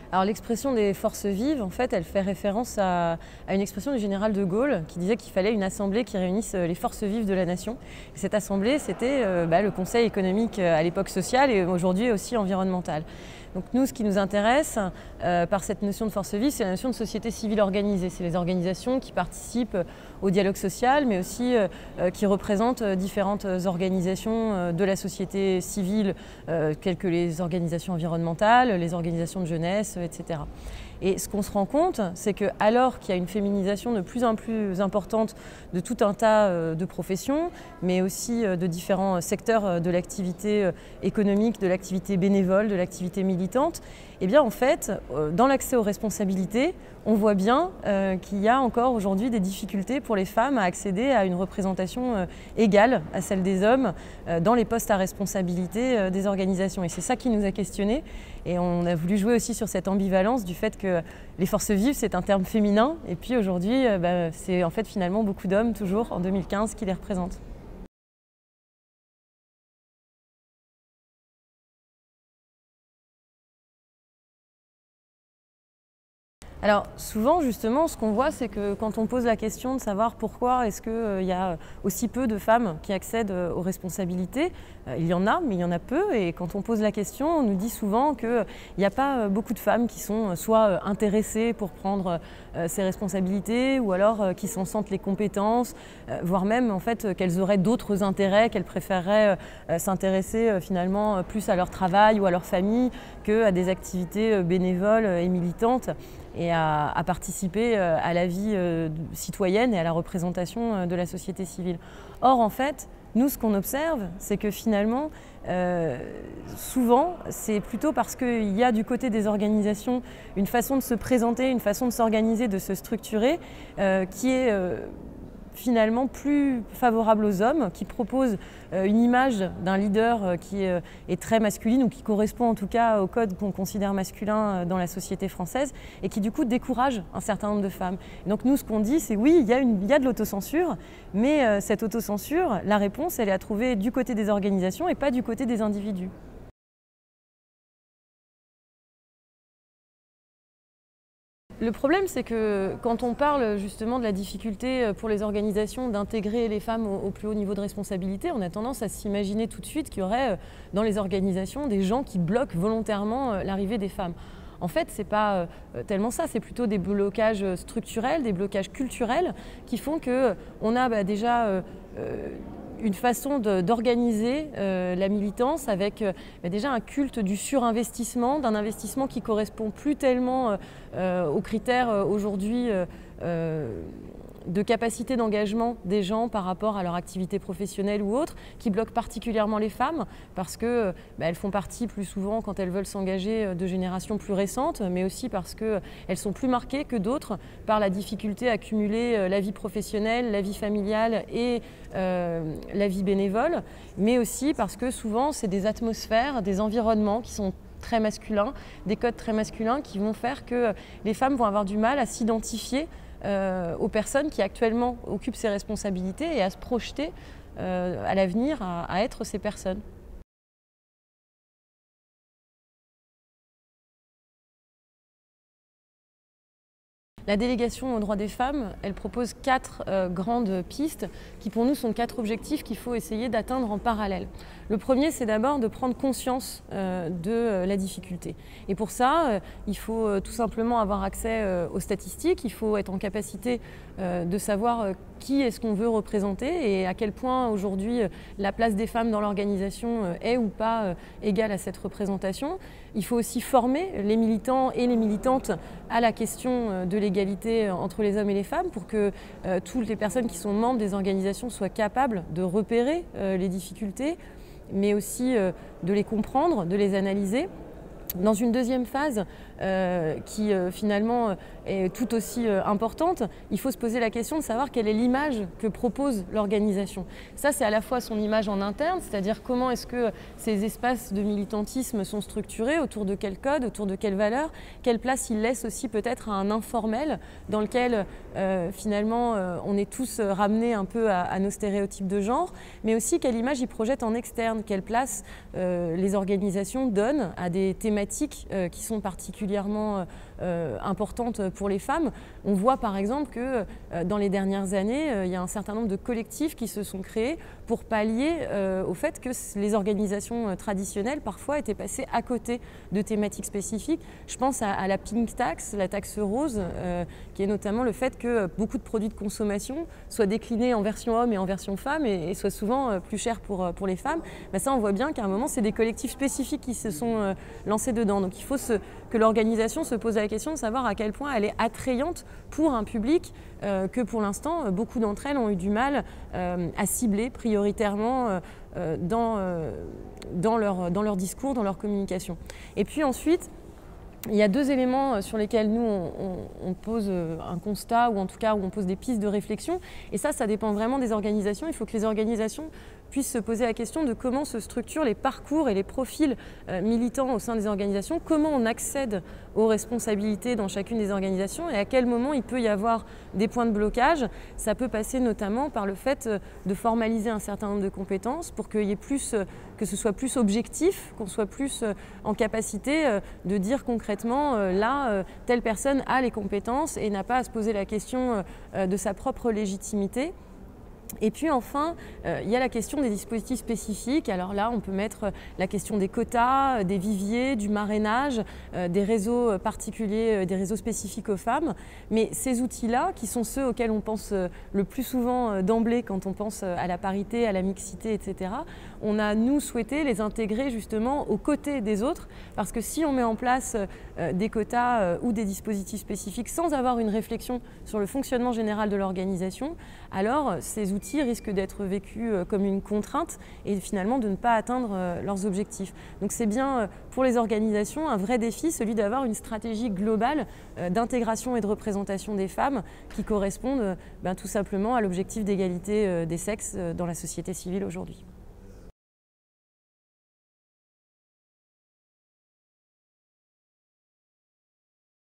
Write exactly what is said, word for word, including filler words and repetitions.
Alors l'expression des forces vives, en fait, elle fait référence à, à une expression du général de Gaulle qui disait qu'il fallait une assemblée qui réunisse les forces vives de la nation. Et cette assemblée, c'était euh, bah, le Conseil économique à l'époque social et aujourd'hui aussi environnemental. Donc nous, ce qui nous intéresse euh, par cette notion de force vive, c'est la notion de société civile organisée. C'est les organisations qui participent au dialogue social, mais aussi euh, qui représentent différentes organisations euh, de la société civile, euh, telles que les organisations environnementales, les organisations de jeunesse, et cetera. Et ce qu'on se rend compte, c'est que alors qu'il y a une féminisation de plus en plus importante de tout un tas de professions, mais aussi de différents secteurs de l'activité économique, de l'activité bénévole, de l'activité militante, eh bien en fait, dans l'accès aux responsabilités, on voit bien euh, qu'il y a encore aujourd'hui des difficultés pour les femmes à accéder à une représentation euh, égale à celle des hommes euh, dans les postes à responsabilité euh, des organisations. Et c'est ça qui nous a questionnés. Et on a voulu jouer aussi sur cette ambivalence du fait que les forces vives, c'est un terme féminin. Et puis aujourd'hui, euh, bah, c'est en fait finalement beaucoup d'hommes, toujours en deux mille quinze, qui les représentent. Alors souvent justement ce qu'on voit c'est que quand on pose la question de savoir pourquoi est-ce qu'il euh, y a aussi peu de femmes qui accèdent euh, aux responsabilités, euh, il y en a mais il y en a peu et quand on pose la question on nous dit souvent qu'il n'y a pas euh, beaucoup de femmes qui sont euh, soit euh, intéressées pour prendre euh, ces responsabilités ou alors euh, qui s'en sentent les compétences, euh, voire même en fait qu'elles auraient d'autres intérêts, qu'elles préféreraient euh, s'intéresser euh, finalement plus à leur travail ou à leur famille qu'à des activités euh, bénévoles et militantes. Et à, à participer à la vie citoyenne et à la représentation de la société civile. Or, en fait, nous, ce qu'on observe, c'est que finalement, euh, souvent, c'est plutôt parce qu'il y a du côté des organisations une façon de se présenter, une façon de s'organiser, de se structurer, euh, qui est euh, finalement plus favorable aux hommes, qui propose euh, une image d'un leader euh, qui est, euh, est très masculine ou qui correspond en tout cas au code qu'on considère masculin euh, dans la société française et qui du coup décourage un certain nombre de femmes. Et donc nous ce qu'on dit c'est oui, il y a, une, il y a de l'autocensure, mais euh, cette autocensure, la réponse elle est à trouver du côté des organisations et pas du côté des individus. Le problème, c'est que quand on parle justement de la difficulté pour les organisations d'intégrer les femmes au, au plus haut niveau de responsabilité, on a tendance à s'imaginer tout de suite qu'il y aurait dans les organisations des gens qui bloquent volontairement l'arrivée des femmes. En fait, ce n'est pas tellement ça, c'est plutôt des blocages structurels, des blocages culturels qui font qu'on a bah, déjà euh, une façon d'organiser euh, la militance avec euh, déjà un culte du surinvestissement, d'un investissement qui ne correspond plus tellement euh, aux critères euh, aujourd'hui euh, euh, de capacité d'engagement des gens par rapport à leur activité professionnelle ou autre, qui bloquent particulièrement les femmes parce qu'elles bah, font partie plus souvent quand elles veulent s'engager de générations plus récentes, mais aussi parce qu'elles sont plus marquées que d'autres par la difficulté à cumuler la vie professionnelle, la vie familiale et euh, la vie bénévole, mais aussi parce que souvent c'est des atmosphères, des environnements qui sont très masculins, des codes très masculins qui vont faire que les femmes vont avoir du mal à s'identifier Euh, aux personnes qui actuellement occupent ces responsabilités et à se projeter euh, à l'avenir à, à être ces personnes. La délégation aux droits des femmes, elle propose quatre euh, grandes pistes qui pour nous sont quatre objectifs qu'il faut essayer d'atteindre en parallèle. Le premier, c'est d'abord de prendre conscience euh, de euh, la difficulté. Et pour ça, euh, il faut euh, tout simplement avoir accès euh, aux statistiques, il faut être en capacité euh, de savoir euh, qui est-ce qu'on veut représenter et à quel point aujourd'hui euh, la place des femmes dans l'organisation euh, est ou pas euh, égale à cette représentation. Il faut aussi former les militants et les militantes à la question euh, de l'égalité entre les hommes et les femmes pour que euh, toutes les personnes qui sont membres des organisations soient capables de repérer euh, les difficultés, mais aussi euh, de les comprendre, de les analyser. Dans une deuxième phase, euh, qui euh, finalement est tout aussi euh, importante, il faut se poser la question de savoir quelle est l'image que propose l'organisation. Ça, c'est à la fois son image en interne, c'est-à-dire comment est-ce que ces espaces de militantisme sont structurés, autour de quel code, autour de quelles valeurs, quelle place ils laissent aussi peut-être à un informel dans lequel euh, finalement euh, on est tous ramenés un peu à, à nos stéréotypes de genre, mais aussi quelle image ils projettent en externe, quelle place euh, les organisations donnent à des thématiques thématiques euh, qui sont particulièrement euh, importantes pour les femmes. On voit par exemple que euh, dans les dernières années, euh, il y a un certain nombre de collectifs qui se sont créés pour pallier euh, au fait que les organisations traditionnelles parfois étaient passées à côté de thématiques spécifiques. Je pense à, à la Pink Tax, la taxe rose, euh, qui est notamment le fait que beaucoup de produits de consommation soient déclinés en version homme et en version femme et, et soient souvent euh, plus chers pour, pour les femmes. Ben ça, on voit bien qu'à un moment, c'est des collectifs spécifiques qui se sont euh, lancés dedans. Donc il faut se, que l'organisation se pose la question de savoir à quel point elle est attrayante pour un public euh, que pour l'instant, beaucoup d'entre elles ont eu du mal euh, à cibler prioritairement euh, dans, euh, dans, leur, dans leur discours, dans leur communication. Et puis ensuite, il y a deux éléments sur lesquels nous, on, on, on pose un constat, ou en tout cas où on pose des pistes de réflexion. Et ça, ça dépend vraiment des organisations. Il faut que les organisations puissent se poser la question de comment se structurent les parcours et les profils euh, militants au sein des organisations, comment on accède aux responsabilités dans chacune des organisations et à quel moment il peut y avoir des points de blocage. Ça peut passer notamment par le fait de formaliser un certain nombre de compétences pour qu'il y ait plus, que ce soit plus objectif, qu'on soit plus en capacité de dire concrètement là, telle personne a les compétences et n'a pas à se poser la question de sa propre légitimité. Et puis enfin, euh, il y a la question des dispositifs spécifiques. Alors là, on peut mettre la question des quotas, des viviers, du marrainage, euh, des réseaux particuliers, euh, des réseaux spécifiques aux femmes. Mais ces outils-là, qui sont ceux auxquels on pense euh, le plus souvent euh, d'emblée quand on pense euh, à la parité, à la mixité, et cetera, on a, nous, souhaité les intégrer justement aux côtés des autres. Parce que si on met en place euh, des quotas euh, ou des dispositifs spécifiques sans avoir une réflexion sur le fonctionnement général de l'organisation, alors ces outils outils risquent d'être vécus comme une contrainte et finalement de ne pas atteindre leurs objectifs. Donc c'est bien pour les organisations un vrai défi, celui d'avoir une stratégie globale d'intégration et de représentation des femmes qui correspondent ben, tout simplement à l'objectif d'égalité des sexes dans la société civile aujourd'hui.